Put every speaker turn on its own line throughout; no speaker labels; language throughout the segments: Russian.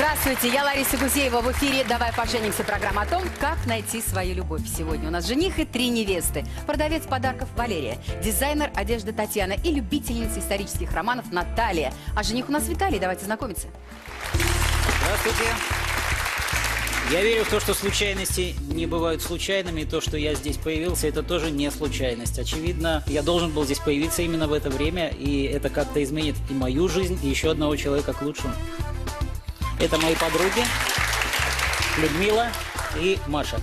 Здравствуйте, я Лариса Гузеева в эфире «Давай поженимся» программа о том, как найти свою любовь. Сегодня у нас жених и 3 невесты, продавец подарков Валерия, дизайнер одежды Татьяна и любительница исторических романов Наталья. А жених у нас Виталий, давайте знакомиться.
Здравствуйте. Я верю в то, что случайности не бывают случайными, и то, что я здесь появился, это тоже не случайность. Очевидно, я должен был здесь появиться именно в это время, и это как-то изменит и мою жизнь, и еще одного человека к лучшему. Это мои подруги Людмила и Маша.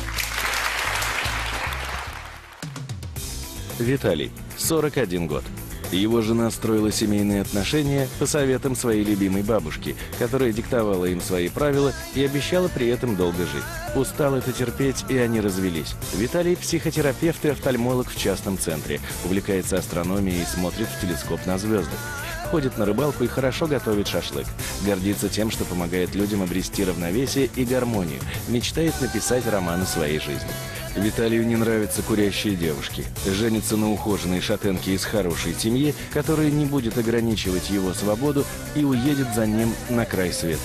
Виталий, 41 год. Его жена строила семейные отношения по советам своей любимой бабушки, которая диктовала им свои правила и обещала при этом долго жить. Устал это терпеть, и они развелись. Виталий – психотерапевт и офтальмолог в частном центре, увлекается астрономией и смотрит в телескоп на звезды. Ходит на рыбалку и хорошо готовит шашлык. Гордится тем, что помогает людям обрести равновесие и гармонию. Мечтает написать роман о своей жизни. Виталию не нравятся курящие девушки. Женится на ухоженной шатенке из хорошей семьи, которая не будет ограничивать его свободу и уедет за ним на край света.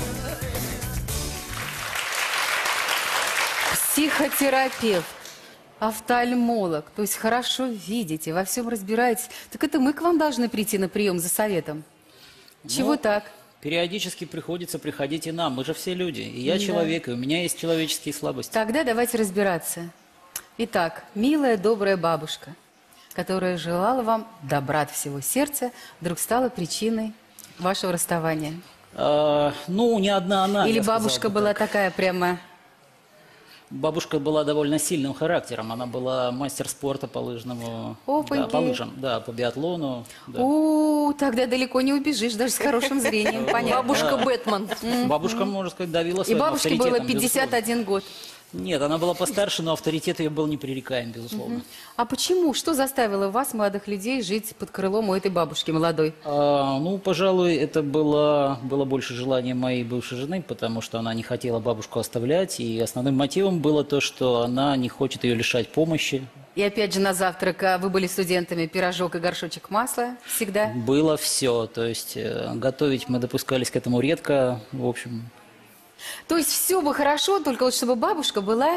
Психотерапевт, офтальмолог, то есть хорошо видите, во всем разбираетесь. Так это мы к вам должны прийти на прием за советом. Чего так?
Периодически приходится приходить и нам. Мы же все люди. И я человек, и у меня есть человеческие слабости.
Тогда давайте разбираться. Итак, милая, добрая бабушка, которая желала вам добра от всего сердца, вдруг стала причиной вашего расставания.
Ну, не одна она.
Или бабушка была такая прямо...
Бабушка была довольно сильным характером. Она была мастер спорта по лыжному. Да, по лыжам, да, по биатлону. Да.
Тогда далеко не убежишь, даже с хорошим зрением, понятно.
Бабушка Бэтмен.
Бабушка, можно сказать, давила
И
своим
бабушке
авторитетом,
было 51 год.
Нет, она была постарше, но авторитет ее был непререкаем, безусловно.
А почему? Что заставило вас, молодых людей, жить под крылом у этой бабушки молодой?
Ну, пожалуй, это было больше желание моей бывшей жены, потому что она не хотела бабушку оставлять, и основным мотивом было то, что она не хочет ее лишать помощи.
И опять же на завтрак вы были студентами, пирожок и горшочек масла всегда?
Было все, то есть готовить мы допускались к этому редко, в общем...
То есть все бы хорошо, только вот чтобы бабушка была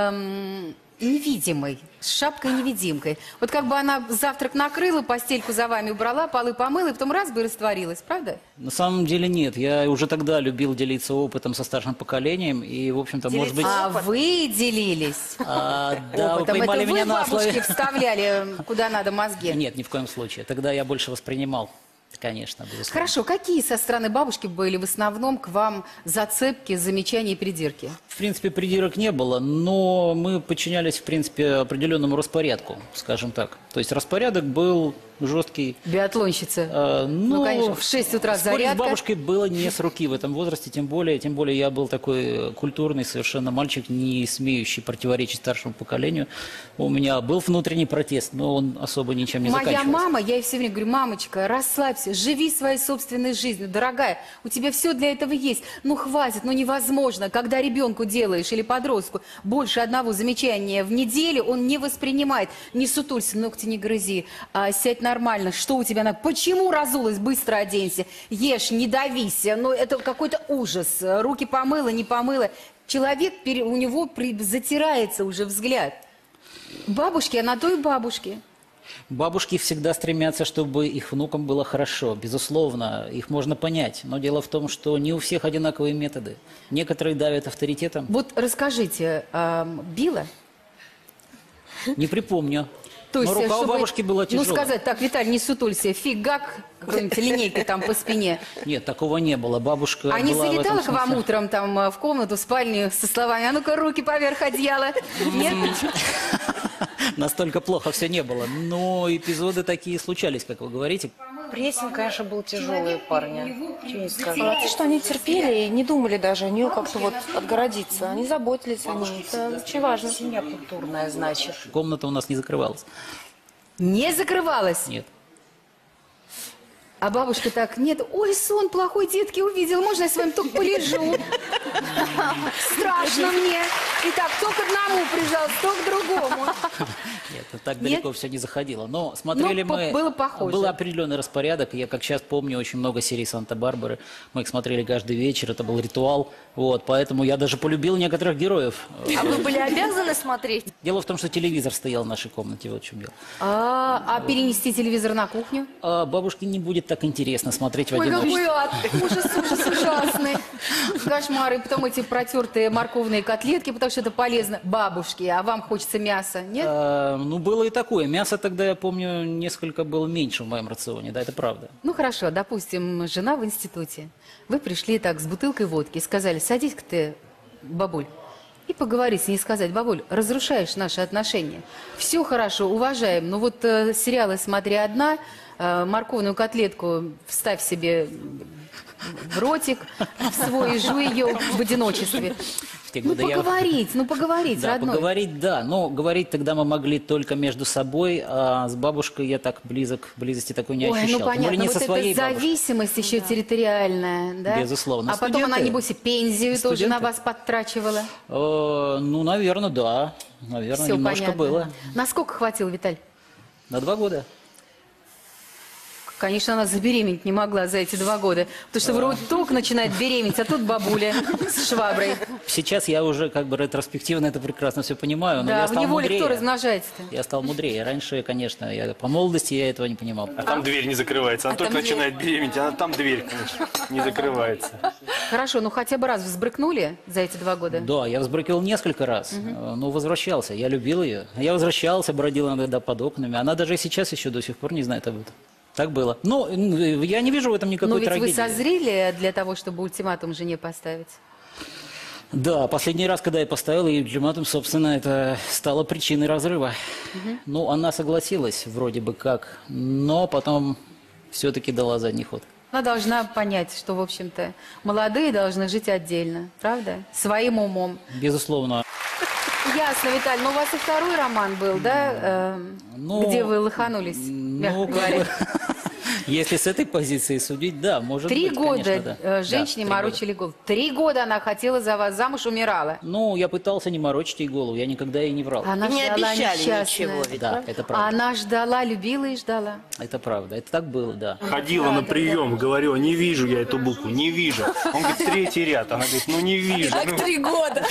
невидимой, с шапкой-невидимкой. Вот как бы она завтрак накрыла, постельку за вами убрала, полы помыла, и потом раз бы и растворилась, правда?
На самом деле нет. Я уже тогда любил делиться опытом со старшим поколением, и, в общем-то, может быть...
А вы делились?
Да, вы
опытом.
поймали
Это
меня
вы
на слове.
бабушке вставляли куда надо мозги?
Нет, ни в коем случае. Тогда я больше воспринимал. Конечно, безусловно.
Хорошо, какие со стороны бабушки были в основном к вам зацепки, замечания и придирки?
В принципе, придирок не было, но мы подчинялись, в принципе, определенному распорядку, скажем так. То есть распорядок был жесткий.
Биатлонщица. Ну, конечно, в 6 утра
спорить
зарядка.
с бабушкой было не с руки в этом возрасте, тем более я был такой культурный совершенно мальчик, не смеющий противоречить старшему поколению. У меня был внутренний протест, но он особо ничем не заканчивался.
Моя мама, я ей все время говорю: мамочка, расслабься, живи своей собственной жизнью, дорогая, у тебя все для этого есть. Ну хватит, ну невозможно, когда ребенку делаешь или подростку больше одного замечания в неделю, он не воспринимает. Не сутулься, ногти не грызи, сядь нормально, что у тебя, почему разулась, быстро оденься, ешь, не давись, ну это какой-то ужас, руки помыла, не помыла. Человек, у него затирается уже взгляд. Бабушки, а на то и бабушки.
Бабушки всегда стремятся, чтобы их внукам было хорошо. Безусловно, их можно понять. Но дело в том, что не у всех одинаковые методы. Некоторые давят авторитетом.
Вот расскажите, била?
Не припомню.
То есть,
но рука у бабушки была тяжелая.
Ну сказать так: Виталий, не сутулься, фигак, какой-нибудь линейкой там по спине.
Нет, такого не было. Бабушка
А не
была
залетала к вам утром там в комнату, в спальню со словами: а ну-ка руки поверх одеяла? Нет?
Настолько плохо все не было. Но эпизоды такие случались, как вы говорите.
Прессинг, конечно, был тяжелый у парня. Чего не скажешь. Что они терпели и не думали даже о нее как-то вот отгородиться. Они заботились о ней. Это очень важно.
Семья культурная, значит.
Комната у нас не закрывалась.
Не закрывалась?
Нет.
А бабушка так, нет, ой, сон плохой, детки увидел, можно я с вами только полежу? Страшно мне. И так, то к одному прижался, то к другому.
Нет, так далеко все не заходило. Но смотрели
Ну,
мы...
было похоже.
Был определенный распорядок. Я, как сейчас помню, очень много серий «Санта-Барбары». Мы их смотрели каждый вечер, это был ритуал. Вот, поэтому я даже полюбил некоторых героев.
А вы были обязаны смотреть?
Дело в том, что телевизор стоял в нашей комнате, вот в чем дело.
А перенести телевизор на кухню?
А бабушке не будет так интересно смотреть в
Ой,
одиночестве.
какой ад! Ужас, ужас ужасный. Кошмар. И потом эти протертые морковные котлетки, потому что это полезно. Бабушки, а вам хочется мяса, нет?
Ну, было и такое. Мясо тогда, я помню, несколько было меньше в моем рационе, да, это правда.
Ну хорошо, допустим, жена в институте. Вы пришли так с бутылкой водки и сказали, садись-ка ты, бабуль, и поговорить с ней, сказать, бабуль, разрушаешь наши отношения. Все хорошо, уважаем, но вот сериалы «Смотри одна», морковную котлетку вставь себе в ротик, в свой, и жуй ее в одиночестве.
В те
Ну
годы я-
поговорить,
Да,
родной.
поговорить, да, но говорить тогда мы могли только между собой, а с бабушкой я так близости такой не
Ой,
ощущал.
ну
Тем более
понятно,
не
вот
со своей
это
бабушкой.
зависимость еще территориальная, да?
Безусловно.
А потом она,
Студенты.
небось, и пенсию тоже на
Студенты.
вас подтрачивала.
Ну, наверное, да. Наверное,
Все
немножко
понятно.
было.
Насколько хватило, Виталь?
На 2 года.
Конечно, она забеременеть не могла за эти 2 года. Потому что вроде только начинает беременеть, а тут бабуля с шваброй.
Сейчас я уже как бы ретроспективно это прекрасно все понимаю, но
Да,
я
в
стал
неволе
мудрее.
кто размножается-то?
Я стал мудрее. Раньше, конечно, по молодости я этого не понимал.
А там дверь не закрывается. Она только начинает беременеть, а там дверь, конечно, не закрывается.
Хорошо, ну хотя бы раз взбрыкнули за эти 2 года?
Да, я взбрыкивал несколько раз, но возвращался. Я любил ее. Я возвращался, бродил иногда под окнами. Она даже и сейчас еще до сих пор не знает об этом. Так было. Но я не вижу в этом
Но
никакой
ведь
трагедии.
вы созрели для того, чтобы ультиматум жене поставить?
Да, последний раз, когда я поставил ей ультиматум, собственно, это стало причиной разрыва. Ну, она согласилась вроде бы как, но потом все-таки дала задний ход.
Она должна понять, что, в общем-то, молодые должны жить отдельно, правда? Своим умом.
Безусловно.
Ясно, Виталь, но у вас и второй роман был, да?
Ну,
Где вы лоханулись, мягко
Ну, как
говоря.
бы, если с этой позиции судить, да, может
3
быть,
года
конечно, да.
женщине
Да, 3
морочили голову. 3 года она хотела за вас замуж, умирала.
Ну, я пытался не морочить ей голову, я никогда ей не врал.
Она
Не
ждала
обещали
несчастная.
ничего, ведь,
Да,
правда?
это
А
правда.
она ждала, любила и ждала.
Это правда, это так было, да.
Ходила на прием, говорю, не вижу я эту букву, не вижу. Он говорит, 3-й ряд. Она говорит, ну не вижу. Ну,
3 года.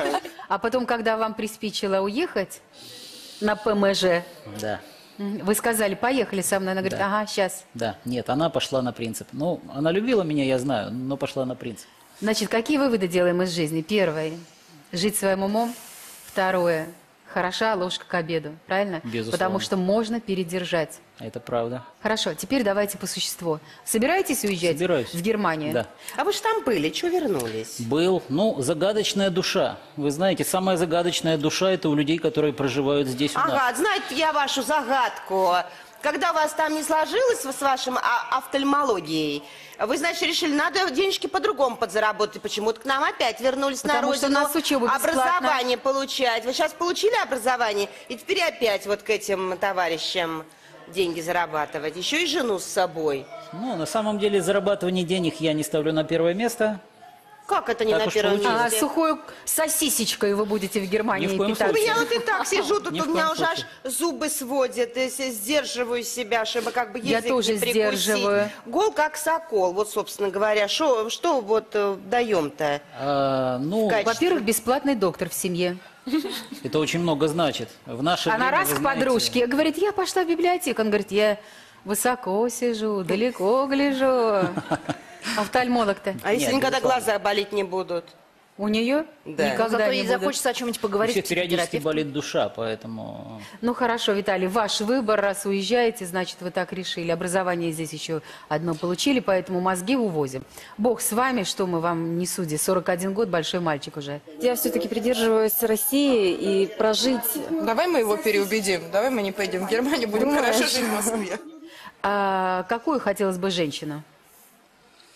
А потом, когда вам приспичило уехать на ПМЖ,
Да,
вы сказали, поехали со мной. Она говорит,
Да.
ага, сейчас.
да. Нет, она пошла на принцип. Ну, она любила меня, я знаю, но пошла на принцип.
Значит, какие выводы делаем из жизни? Первое, жить своим умом. Второе, хороша ложка к обеду, правильно?
Безусловно.
Потому что можно передержать.
Это правда.
Хорошо, теперь давайте по существу. Собираетесь уезжать
Собираюсь.
в Германию?
Да.
А вы же там были, что вернулись?
Был, ну, загадочная душа. Вы знаете, самая загадочная душа – это у людей, которые проживают здесь у нас.
Ага, знаете я вашу загадку. Когда у вас там не сложилось с вашим офтальмологией, вы, значит, решили, надо денежки по-другому подзаработать. Почему-то к нам опять вернулись на
Потому что
родину.
у нас учеба бесплатная.
Образование получать. Вы сейчас получили образование, и теперь опять вот к этим товарищам деньги зарабатывать. Еще и жену с собой.
Ну, на самом деле, зарабатывание денег я не ставлю на первое место.
Как это не
Так
на
уж
первом
получилось.
А
месте?
сухой сосисечкой вы будете в Германии
Ни в коем
питаться?
У меня вот и так сижу, тут
Ни в
у меня
коем
уже аж
случае.
зубы сводят, если сдерживаю себя, чтобы как бы
Я
язык
тоже
не прикусить.
сдерживаю.
Гол как сокол, вот, собственно говоря. Что вот даем-то?
Ну,
Качество.
Во-первых, бесплатный доктор в семье.
это очень много значит. В наше
Она
время,
раз
вы
к
знаете,
подружке говорит, я пошла в библиотеку. Он говорит, я высоко сижу, далеко гляжу. Офтальмолог-то.
А если
Нет,
никогда
безусловно.
глаза болеть не будут?
У нее
Да.
никогда
Зато
не
ей
будут.
захочется о чем-нибудь
У
поговорить.
всех
с
периодически
психотерапевтом.
болит душа, поэтому...
Ну хорошо, Виталий, ваш выбор, раз уезжаете, значит, вы так решили. Образование здесь еще одно получили, поэтому мозги увозим. Бог с вами, что мы вам не судьи. 41 год, большой мальчик уже.
Я все-таки придерживаюсь России и прожить.
Давай мы его переубедим. Давай мы не пойдем в Германию, будем
Думаешь?
хорошо жить в Москве.
А какую хотелось бы женщину?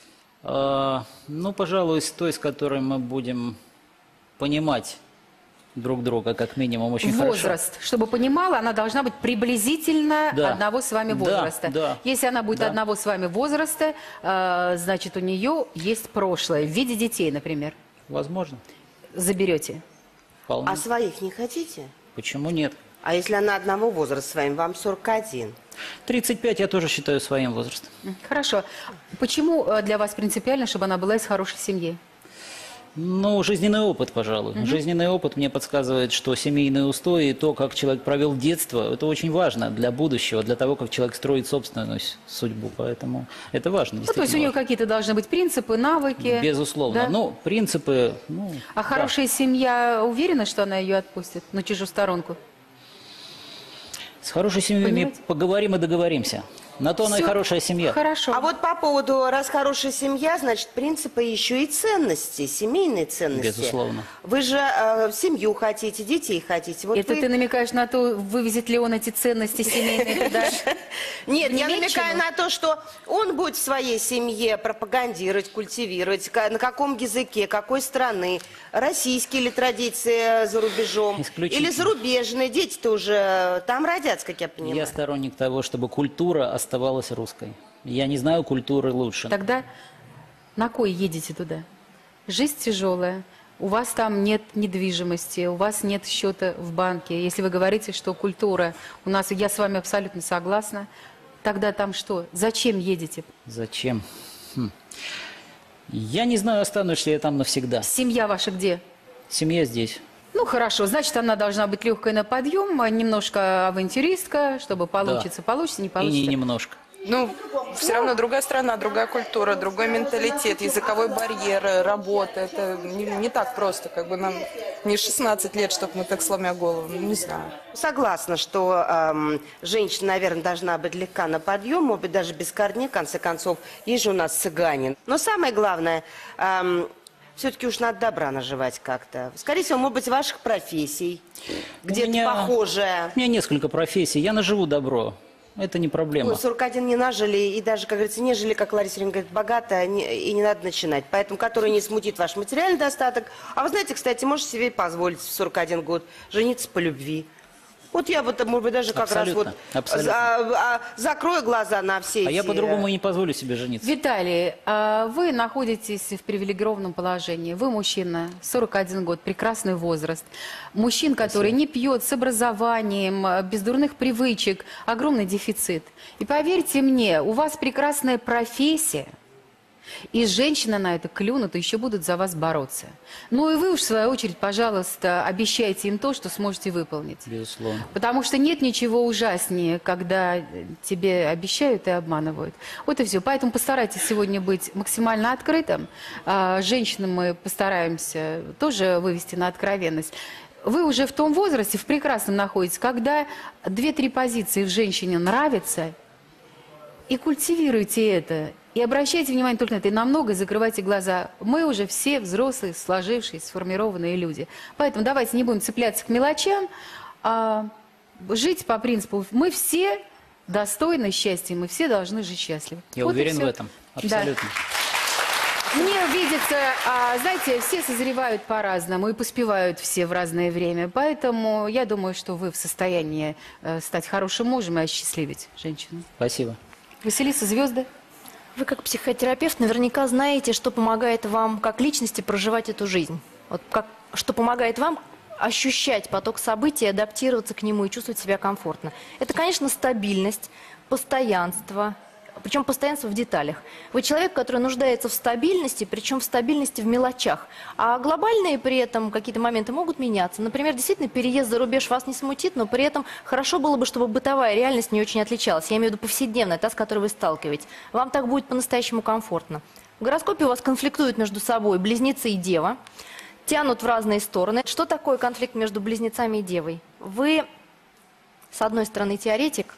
Ну, пожалуй, с той, с которой мы будем понимать друг друга, как минимум, очень хорошо.
Возраст, чтобы понимала, она должна быть приблизительно
Да.
одного с вами возраста.
Да.
Если она будет одного с вами возраста, значит, у нее есть прошлое в виде детей, например.
Возможно.
Заберете.
Вполне.
А своих не хотите?
Почему нет?
А если она одного возраста с вами, вам 41?
35 я тоже считаю своим возрастом.
Хорошо. Почему для вас принципиально, чтобы она была из хорошей семьи?
Ну, жизненный опыт, пожалуй. Жизненный опыт мне подсказывает, что семейные устои и то, как человек провел детство, это очень важно для будущего, для того, как человек строит собственную судьбу. Поэтому это важно.
Ну, то есть у нее какие-то должны быть принципы, навыки.
Безусловно.
Да?
Ну, принципы...
А хорошая семья уверена, что она ее отпустит на чужую сторонку?
С хорошей семьей
Понимаете?
поговорим и договоримся. На то она и
Всё
хорошая семья.
Хорошо.
А вот по поводу, раз хорошая семья, значит, принципы еще и ценности, семейные ценности.
Безусловно.
Вы же семью хотите, детей хотите. Вот
Это
вы-
ты намекаешь на то, вывезет ли он эти ценности семейные туда?
Нет, я
Немеччину?
намекаю на то, что он будет в своей семье пропагандировать, культивировать, на каком языке, какой страны, российские ли традиции за рубежом,
Исключительно.
или зарубежные. Дети-то уже там родятся, как я понимаю.
Я сторонник того, чтобы культура оставалась русской. Я не знаю культуры лучше.
Тогда на кой едете туда? Жизнь тяжелая. У вас там нет недвижимости, у вас нет счета в банке. Если вы говорите, что культура у нас, я с вами абсолютно согласна, тогда там что? Зачем едете?
Зачем? Я не знаю, останусь ли я там навсегда.
Семья ваша где?
Семья здесь.
Ну, хорошо, значит, она должна быть легкой на подъем, немножко авантюристка, чтобы получится, получится, не
И
получится.
не немножко.
Ну, все равно другая страна, другая культура, другой менталитет, языковой барьер, работа. Это не так просто, как бы нам не 16 лет, чтобы мы так сломя голову, ну, не знаю.
Согласна, что женщина, наверное, должна быть легка на подъем, может быть, даже без корней, в конце концов. Есть же у нас цыганин. Но самое главное, все-таки уж надо добра наживать как-то. Скорее всего, может быть, ваших профессий, где-то похожее.
У меня несколько профессий. Я наживу добро. Это не проблема.
Ой, 41 не нажили, и даже, как говорится, не жили, как Лариса Ильина говорит, богато, и не надо начинать. Поэтому, который не смутит ваш материальный достаток. А вы знаете, кстати, можете себе позволить в 41 год жениться по любви. Вот я вот, может быть, даже как
Абсолютно,
раз вот
абсолютно.
закрою глаза на все эти...
А я по-другому и не позволю себе жениться.
Виталий, вы находитесь в привилегированном положении. Вы мужчина, 41 год, прекрасный возраст. Мужчин, который не пьет, с образованием, без дурных привычек, огромный дефицит. И поверьте мне, у вас прекрасная профессия. И женщины на это клюнут и еще будут за вас бороться. Ну и вы уж, в свою очередь, пожалуйста, обещайте им то, что сможете выполнить.
Безусловно.
Потому что нет ничего ужаснее, когда тебе обещают и обманывают. Вот и все. Поэтому постарайтесь сегодня быть максимально открытым. Женщинам мы постараемся тоже вывести на откровенность. Вы уже в том возрасте, в прекрасном находитесь, когда 2-3 позиции в женщине нравятся, и культивируйте это. И обращайте внимание только на это. И на многое закрывайте глаза. Мы уже все взрослые, сложившиеся, сформированные люди. Поэтому давайте не будем цепляться к мелочам, а жить по принципу «мы все достойны счастья, мы все должны жить счастливо».
Я
Вот и
уверен
всё.
в этом. Абсолютно.
Мне видится, знаете, все созревают по-разному и поспевают все в разное время. Поэтому я думаю, что вы в состоянии стать хорошим мужем и осчастливить женщину.
Спасибо.
Василиса, звезды?
Вы как психотерапевт наверняка знаете, что помогает вам как личности проживать эту жизнь. Вот что помогает вам ощущать поток событий, адаптироваться к нему и чувствовать себя комфортно. Это, конечно, стабильность, постоянство, причем постоянство в деталях. Вы человек, который нуждается в стабильности, причем в стабильности в мелочах. А глобальные при этом какие-то моменты могут меняться. Например, действительно, переезд за рубеж вас не смутит, но при этом хорошо было бы, чтобы бытовая реальность не очень отличалась. Я имею в виду повседневная, та, с которой вы сталкиваетесь. Вам так будет по-настоящему комфортно. В гороскопе у вас конфликтуют между собой близнецы и дева, тянут в разные стороны. Что такое конфликт между близнецами и девой? Вы, с одной стороны, теоретик,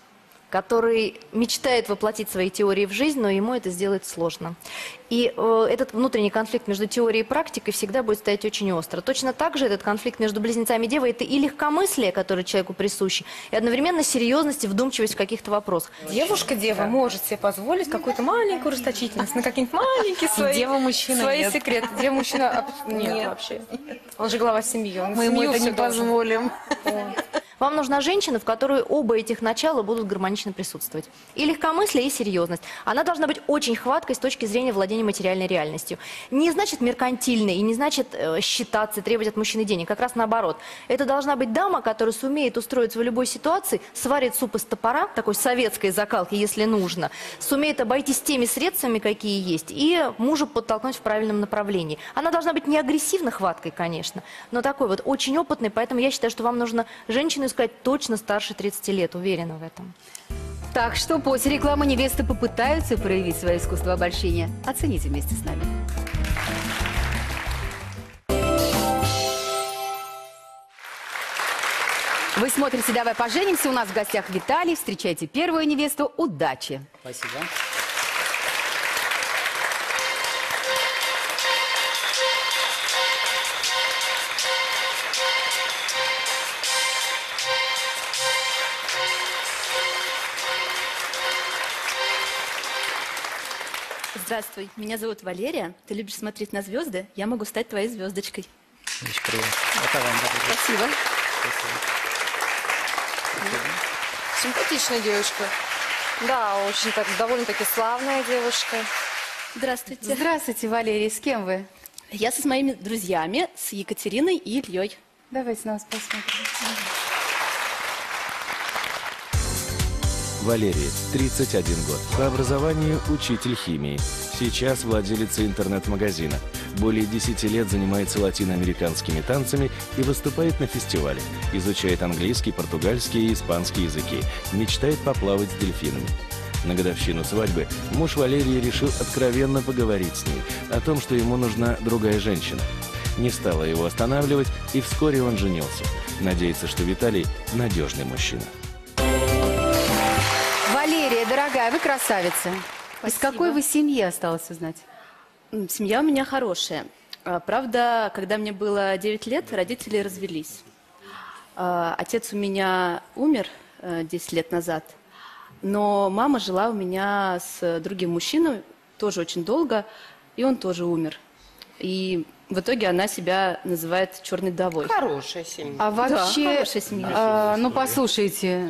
который мечтает воплотить свои теории в жизнь, но ему это сделать сложно. И этот внутренний конфликт между теорией и практикой всегда будет стоять очень остро. Точно так же этот конфликт между близнецами и девой – это и легкомыслие, которое человеку присуще, и одновременно серьезность и вдумчивость в каких-то вопросах.
Девушка-дева может себе позволить какую-то маленькую расточительность на какие-нибудь маленькие свои секреты. Дева-мужчина нет вообще. Он же глава семьи.
Мы ему это не позволим.
Вам нужна женщина, в которой оба этих начала будут гармонично присутствовать. И легкомыслие, и серьезность. Она должна быть очень хваткой с точки зрения владения материальной реальностью. Не значит меркантильной и не значит считаться, требовать от мужчины денег. Как раз наоборот. Это должна быть дама, которая сумеет устроиться в любой ситуации, сварит суп из топора, такой советской закалки, если нужно, сумеет обойтись теми средствами, какие есть, и мужа подтолкнуть в правильном направлении. Она должна быть не агрессивно хваткой, конечно, но такой вот очень опытной, поэтому я считаю, что вам нужно женщину искать точно старше 30 лет, уверена в этом.
Так что после рекламы невесты попытаются проявить свое искусство обольщения. Оцените вместе с нами. Вы смотрите «Давай поженимся». У нас в гостях Виталий. Встречайте первую невесту. Удачи!
Спасибо.
Здравствуй, меня зовут Валерия. Ты любишь смотреть на звезды? Я могу стать твоей звездочкой.
Очень приятно. Это вам.
Спасибо.
Симпатичная девушка. Да, очень так, довольно-таки славная девушка.
Здравствуйте.
Здравствуйте, Валерия. С кем вы?
Я со своими друзьями, с Екатериной и Ильей.
Давайте на вас посмотрим.
Валерия, 31 год. По образованию учитель химии. Сейчас владелица интернет-магазина. Более 10 лет занимается латиноамериканскими танцами и выступает на фестивалях. Изучает английский, португальский и испанский языки. Мечтает поплавать с дельфинами. На годовщину свадьбы муж Валерии решил откровенно поговорить с ней о том, что ему нужна другая женщина. Не стала его останавливать, и вскоре он женился. Надеется, что Виталий – надежный мужчина.
Валерия, дорогая, вы красавица.
Спасибо.
Из какой вы семьи, осталось узнать?
Семья у меня хорошая. Правда, когда мне было 9 лет, родители развелись. Отец у меня умер 10 лет назад, но мама жила у меня с другим мужчиной тоже очень долго, и он тоже умер. И в итоге она себя называет черной вдовой.
Хорошая семья.
А вообще,
Да, хорошая семья.
ну послушайте,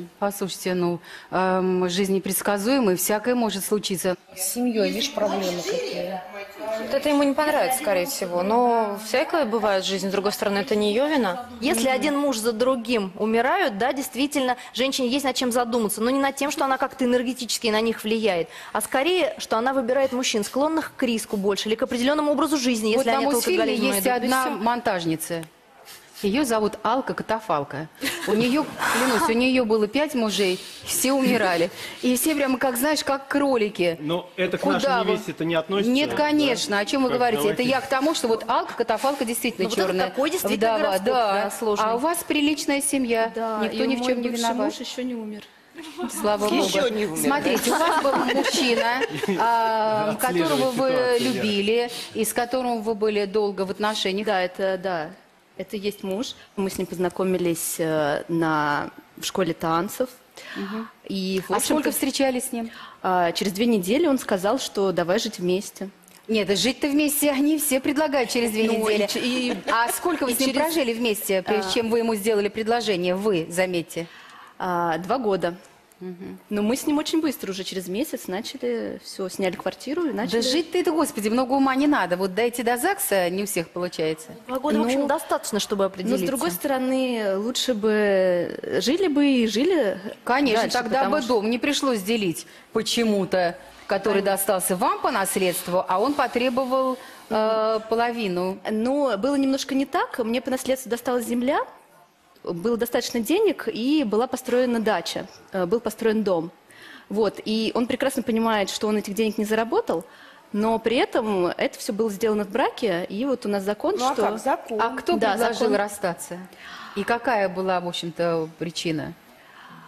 жизнь непредсказуемая, всякое может случиться.
С семьей, видишь, проблемы какие. Вот это ему не понравится, скорее всего. Но всякое бывает в жизни. С другой стороны, это не ее вина.
Если один муж за другим умирают, да, действительно, женщине есть над чем задуматься. Но не над тем, что она как-то энергетически на них влияет, а скорее, что она выбирает мужчин, склонных к риску больше или к определенному образу жизни, если
Вот на
они
мультфильме
алкоголизмом
есть
идут.
одна монтажница. Ее зовут Алка Катафалка. У нее, клянусь, у нее было 5 мужей, все умирали. И все прямо, как знаешь, как кролики.
Но это к
Куда
нашей
вы?
невесте-то не относится.
Нет, конечно.
Да?
О чем вы
Как,
говорите?
давайте.
Это я к тому, что вот Алка Катафалка действительно
Ну, вот это
черная.
такой действительно гороскоп, да, сложный.
А у вас приличная семья.
Да,
Никто
и
ни в
мой
чем не
бывший
виноват.
муж еще не умер.
Слава
Еще
Богу.
не умер,
Смотрите, у вас был мужчина, которого вы
ситуацию,
любили, и с которым вы были долго в отношениях.
Да, это и есть муж. Мы с ним познакомились в школе танцев. И, в
А
общем-то,
сколько встречались с ним?
через 2 недели он сказал, что давай жить вместе.
Нет, жить-то вместе они все предлагают через 2 недели. А сколько вы с ним прожили вместе, прежде чем вы ему сделали предложение? Вы, заметьте.
2 года. Но мы с ним очень быстро, уже через месяц начали, все, сняли квартиру и начали...
Да жить-то это, господи, много ума не надо. Вот дойти до ЗАГСа не у всех получается.
2 года, в общем, достаточно, чтобы
Но
определиться.
с другой стороны, лучше бы жили.
Конечно,
дальше,
тогда
потому
бы
что-
дом не пришлось делить почему-то, который достался вам по наследству, а он потребовал половину.
Но было немножко не так. Мне по наследству досталась земля, было достаточно денег, и была построена дача, был построен дом. Вот. И он прекрасно понимает, что он этих денег не заработал, но при этом это все было сделано в браке, и вот у нас закон,
Ну, а
что...
как закон?
А кто
Да,
предложил
закон.
расстаться? И какая была, в общем-то, причина?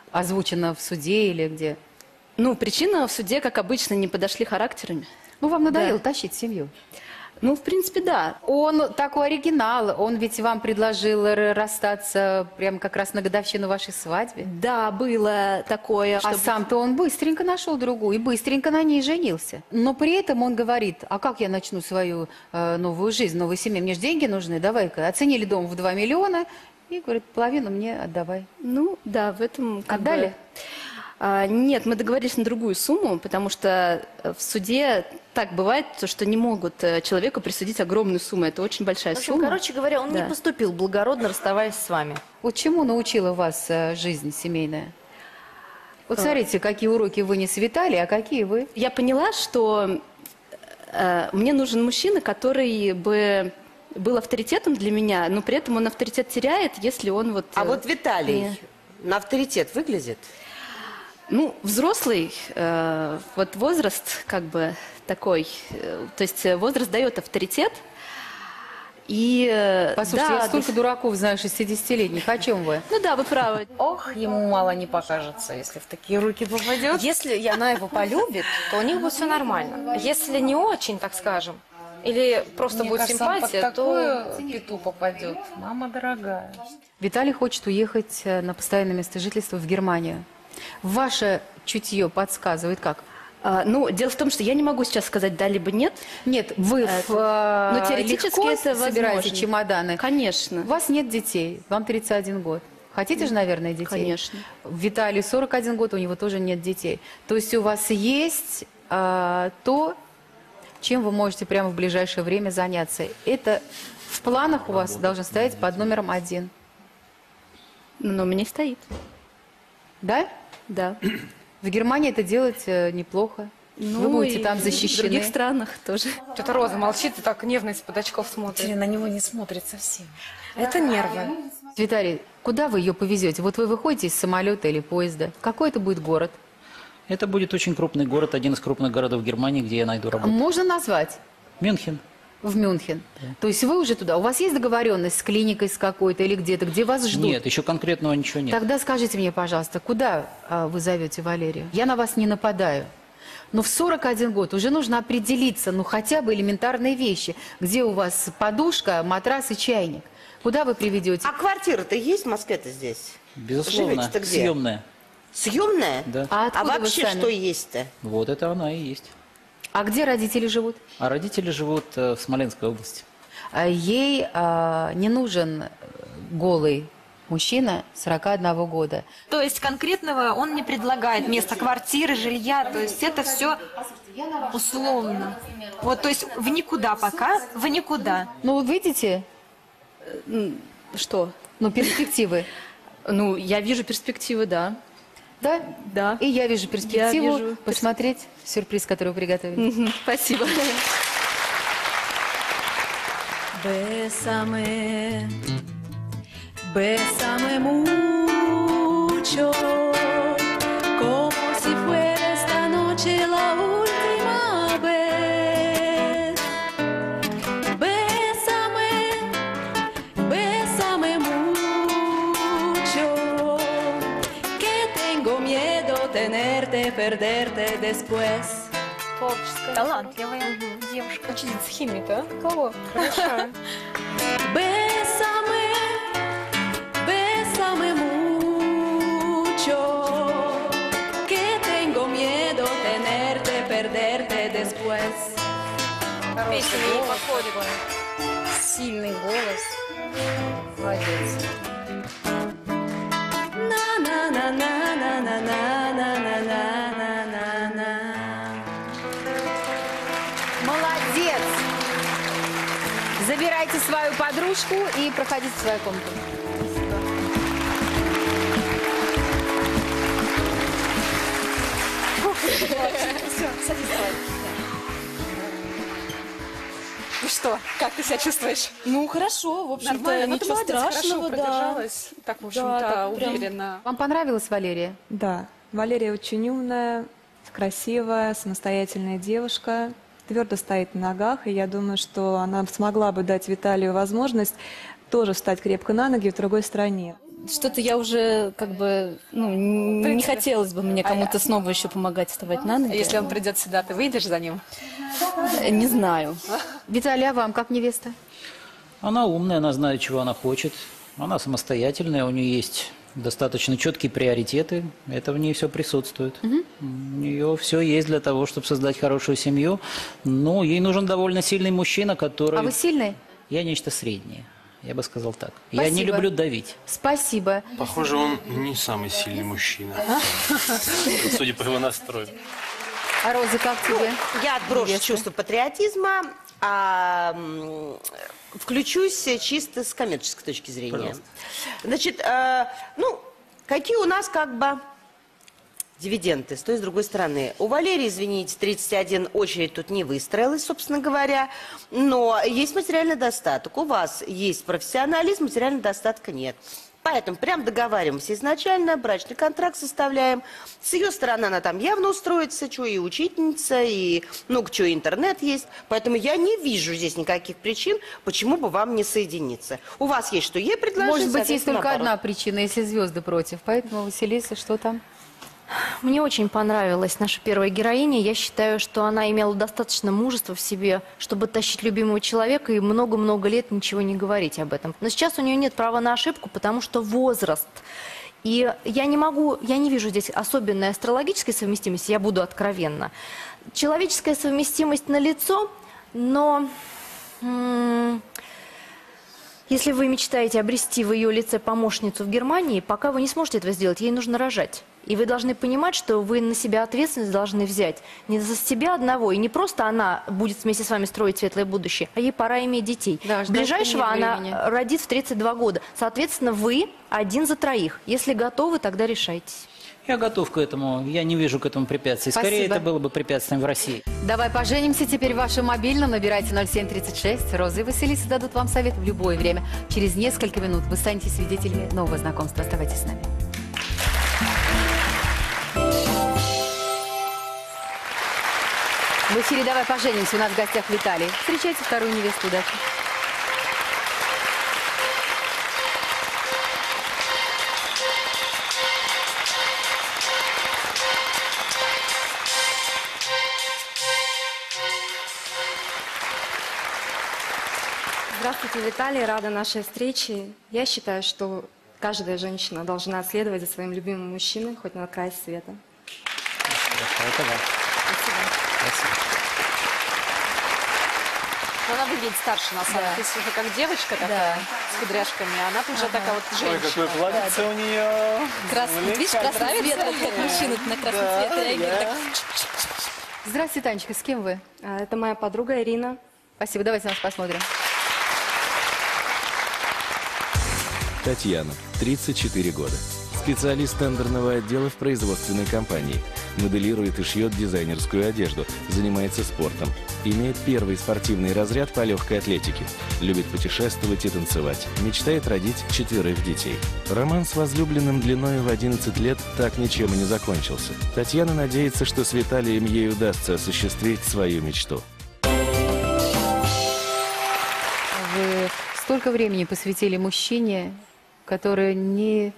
озвучено в суде или где?
Ну, причина в суде, как обычно, не подошли характерами.
Ну, вам надоело тащить семью?
Ну, в принципе, да.
Он такой оригинал, он ведь вам предложил расстаться прямо как раз на годовщину вашей свадьбы.
Да, было такое.
А сам-то он быстренько нашел другую и быстренько на ней женился. Но при этом он говорит, а как я начну свою новую жизнь, новую семью? Мне же деньги нужны, давай-ка. Оценили дом в 2 миллиона и, говорит, половину мне отдавай.
Ну, да, в этом...
Отдали?
Нет, мы договорились на другую сумму, потому что в суде так бывает, что не могут человеку присудить огромную сумму. Это очень большая
В общем,
сумма.
короче говоря, он не поступил благородно, расставаясь с вами.
Вот чему научила вас жизнь семейная? Вот смотрите, какие уроки вынес Виталий, а какие вы?
Я поняла, что мне нужен мужчина, который бы был авторитетом для меня, но при этом он авторитет теряет, если он вот...
А вот Виталий на авторитет выглядит?
Ну, взрослый, вот возраст как бы такой, то есть возраст дает авторитет. И,
послушайте,
да,
я столько дураков знаю, 60-летних. О чем вы?
Ну да, вы правы.
Ох, ему мало не покажется, если в такие руки попадет. Если она его полюбит, то у них будет все нормально. Если не очень, так скажем, или просто будет симпатия, то пету попадет. Мама дорогая.
Виталий хочет уехать на постоянное место жительства в Германию. Ваше чутье подсказывает как?
Ну, дело в том, что я не могу сейчас сказать да либо нет.
Нет, вы
но теоретически
легко
это
собираете
возможно.
Чемоданы.
Конечно.
У вас нет детей, вам 31 год. Хотите же, наверное, детей?
Конечно.
Виталию 41 год, у него тоже нет детей. То есть у вас есть то, чем вы можете прямо в ближайшее время заняться. Это в планах у вас должно стоять под номером 1.
Но у меня стоит.
Да?
Да.
В Германии это делать неплохо.
Ну,
вы будете
и
там
в
защищены.
других странах тоже.
Что-то Роза молчит и так нервно из-под очков смотрит.
Или на него не смотрит совсем.
Это нервы.
Виталий, куда вы ее повезете? Вот вы выходите из самолета или поезда. Какой это будет город?
Это будет очень крупный город, один из крупных городов Германии, где я найду работу.
Можно назвать?
Мюнхен.
В Мюнхен. Да. То есть вы уже туда. У вас есть договоренность с клиникой с какой-то или где-то, где вас ждут?
Нет, еще конкретного ничего нет.
Тогда скажите мне, пожалуйста, куда вы зовете Валерию? Я на вас не нападаю. Но в 41 год уже нужно определиться, ну хотя бы элементарные вещи. Где у вас подушка, матрас и чайник? Куда вы приведете?
А квартира-то есть в Москве-то здесь?
Безусловно,
Живете-то где?
съемная.
Съемная?
Да.
А
вообще
вы сами?
что есть-то?
Вот это она и есть.
А где родители живут?
А родители живут в Смоленской области.
Ей не нужен голый мужчина 41 года.
То есть конкретного он не предлагает место квартиры, жилья, то есть это все условно. Вот, то есть в никуда пока, в никуда.
Ну, видите?
Что?
Ну, перспективы.
Ну, я вижу перспективы, да.
Да?
Да.
И я вижу перспективу
вижу
посмотреть сюрприз, который вы приготовили.
Спасибо.
Bésame, bésame mucho, como si fuera esta noche la última vez. Bésame, bésame mucho, que tengo miedo tenerte, perderte después.
Творческая. Талантливая девушка. Ученица химика. Кого? Хорошо.
Bésame, bésame mucho, que tengo miedo tenerte, perderte después.
Песня ей подходит. Сильный голос. Молодец.
На-на-на-на-на-на-на-на-на-на-на.
Молодец! Забирайте свою подружку и проходите в свою комнату.
Все, садись, давай. Ну что, как ты себя чувствуешь?
Ну, хорошо, в общем-то,
Ну, ты
ничего
молодец,
страшного,
хорошо
да.
продержалась. Так, в общем-то,
так прям.
уверенно.
Вам понравилась Валерия?
Да, Валерия очень умная, красивая, самостоятельная девушка, твердо стоит на ногах, и я думаю, что она смогла бы дать Виталию возможность тоже встать крепко на ноги в другой стране.
что-то я уже как бы, ну, не хотелось бы мне кому-то снова еще помогать вставать на ноги.
Если он придет сюда, ты выйдешь за ним?
Не знаю.
Виталий, а вам как невеста?
Она умная, она знает, чего она хочет. Она самостоятельная, у нее есть достаточно четкие приоритеты. Это в ней все присутствует. У нее все есть для того, чтобы создать хорошую семью. Но ей нужен довольно сильный мужчина, который...
А вы сильный?
Я нечто среднее. Я бы сказал так.
Спасибо.
Я не люблю давить.
Спасибо.
Похоже, он не самый сильный мужчина. Судя по его настрою.
А Роза, как тебе?
Я отброшу чувство патриотизма, включусь чисто с коммерческой точки зрения.
Пожалуйста.
Значит, ну, какие у нас как бы дивиденды с той и с другой стороны. У Валерии, извините, 31, очередь тут не выстроилась, собственно говоря, но есть материальный достаток. У вас есть профессионализм, материального достатка нет. Поэтому прям договариваемся изначально, брачный контракт составляем. С ее стороны она там явно устроится, что и учительница, и много чего, интернет есть. Поэтому я не вижу здесь никаких причин, почему бы вам не соединиться. У вас есть что ей предложить.
Может быть, есть только
наоборот.
одна причина, если звезды против. Поэтому, Василиса, что там?
Мне очень понравилась наша первая героиня. Я считаю, что она имела достаточно мужества в себе, чтобы тащить любимого человека и много-много лет ничего не говорить об этом. Но сейчас у нее нет права на ошибку, потому что возраст. И я не вижу здесь особенной астрологической совместимости, я буду откровенна. Человеческая совместимость налицо, но... Если вы мечтаете обрести в ее лице помощницу в Германии, пока вы не сможете этого сделать, ей нужно рожать. И вы должны понимать, что вы на себя ответственность должны взять не за себя одного, и не просто она будет вместе с вами строить светлое будущее, а ей пора иметь детей.
Да,
Ближайшего она родит в 32 года. Соответственно, вы один за троих. Если готовы, тогда решайтесь.
Я готов к этому. Я не вижу к этому препятствий. Скорее,
Спасибо.
это было бы препятствием в России.
Давай поженимся теперь в вашем мобильном. Набирайте 0736. Роза и Василиса дадут вам совет в любое время. Через несколько минут вы станете свидетелями нового знакомства. Оставайтесь с нами. В эфире «Давай поженимся». У нас в гостях Виталий. Встречайте вторую невесту. Удачи.
Здравствуйте, Виталий, рада нашей встрече. Я считаю, что каждая женщина должна следовать за своим любимым мужчиной, хоть на край света.
Это да. Спасибо.
Но она выглядит старше, на самом деле. То есть уже как девочка такая, с кудряшками, а она уже такая вот женщина.
Ой, какое платьице у нее.
Красный, видишь, красный цвет, вот как мужчина на красный цвет реагирует.
Здравствуйте, Танечка. С кем вы?
Это моя подруга Ирина.
Спасибо. Давайте нас посмотрим.
Татьяна, 34 года. Специалист тендерного отдела в производственной компании. Моделирует и шьет дизайнерскую одежду. Занимается спортом. Имеет первый спортивный разряд по легкой атлетике. Любит путешествовать и танцевать. Мечтает родить 4 детей. Роман с возлюбленным длиною в 11 лет так ничем и не закончился. Татьяна надеется, что с Виталием ей удастся осуществить свою мечту.
Вы столько времени посвятили мужчине, который не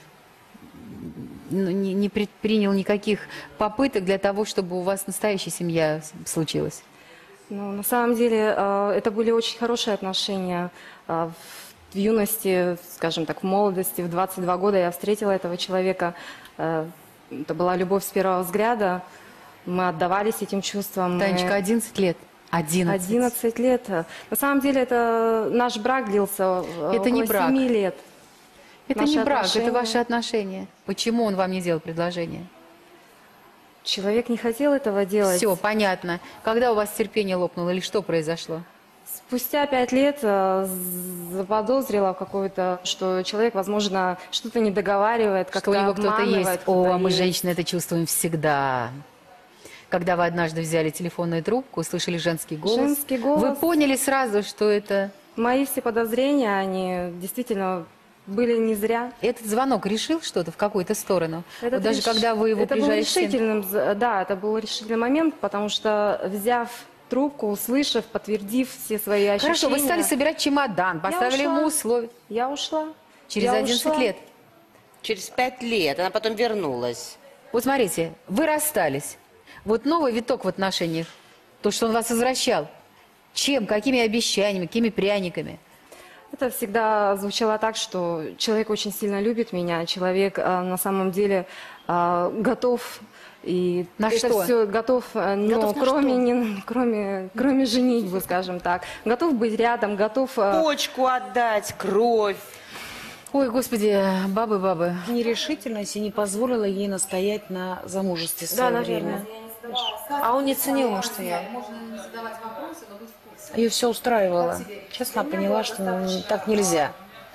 предпринял никаких попыток для того, чтобы у вас настоящая семья случилась.
Ну, на самом деле, это были очень хорошие отношения. В юности, скажем так, в молодости, в 22 года я встретила этого человека. Это была любовь с первого взгляда. Мы отдавались этим чувствам.
Танечка, 11 лет.
11 лет. На самом деле, это наш брак длился
Это не брак.
7 лет.
Это
Наши
не брак,
отношения.
это ваши отношения. Почему он вам не делал предложение?
Человек не хотел этого делать.
Все, понятно. Когда у вас терпение лопнуло или что произошло?
Спустя 5 лет заподозрила какое-то, что человек, возможно, что-то не договаривает, как-то
Что у него кто-то есть.
обманывает,
О,
кто-то
мы,
есть.
женщины, это чувствуем всегда. Когда вы однажды взяли телефонную трубку, услышали женский голос,
Женский голос.
вы поняли сразу, что это...
Мои все подозрения, они действительно были не зря.
Этот звонок решил что-то в какую-то сторону? Вот
Этот
даже когда вы его
это был
прижали к стене?
решительным, да, это был решительный момент, потому что, взяв трубку, услышав, подтвердив все свои ощущения...
Хорошо, вы стали собирать чемодан, поставили
ушла.
ему условия.
Я ушла.
Через
Я
11
ушла.
лет?
Через 5 лет. Она потом вернулась.
Вот смотрите, вы расстались. Вот новый виток в отношениях. То, что он вас возвращал. Чем, какими обещаниями, какими пряниками?
Это всегда звучало так, что человек очень сильно любит меня, человек на самом деле готов и
на
это
что?
все готов, но кроме женитьбы, скажем так, готов быть рядом, готов
почку отдать, кровь.
Ой, господи, бабы.
Нерешительность и не позволила ей настоять на замужестве в
Да,
свое
наверное.
время.
А он не ценил, может, ее.
Ее все устраивало. Честно поняла, что так нельзя.